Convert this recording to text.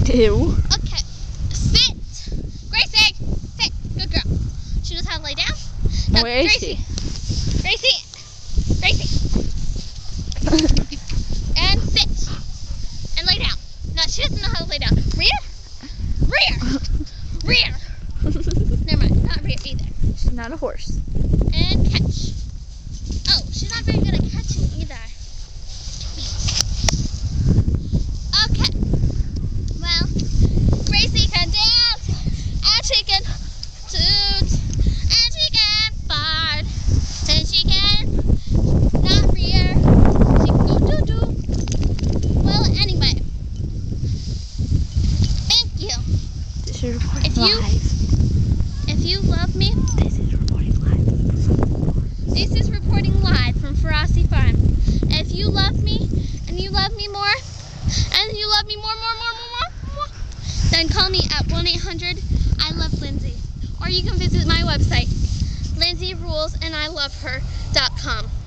Ew. Okay. Sit. Gracie, sit. Good girl. She knows how to lay down. Now, Where is Gracie. she? Gracie. Gracie. And sit. And lay down. No, she doesn't know how to lay down. Rear. Rear. Rear. Never mind. Not rear either. She's not a horse. And catch. Oh, she's not very good at catching either. Okay. Well, Gracie can dance, and she can toot, and she can fart, and she can not rear. She can go doo-doo. Well, anyway. Thank you. This is recording If you- live. If you love me, This is recording live. this is reporting live from Ferocity Farm. If you love me, and you love me more, and you love me more, then call me at 1-800-I-LOVE-LINDSAY. Or you can visit my website, LindSayRulesAndILoveHer.com.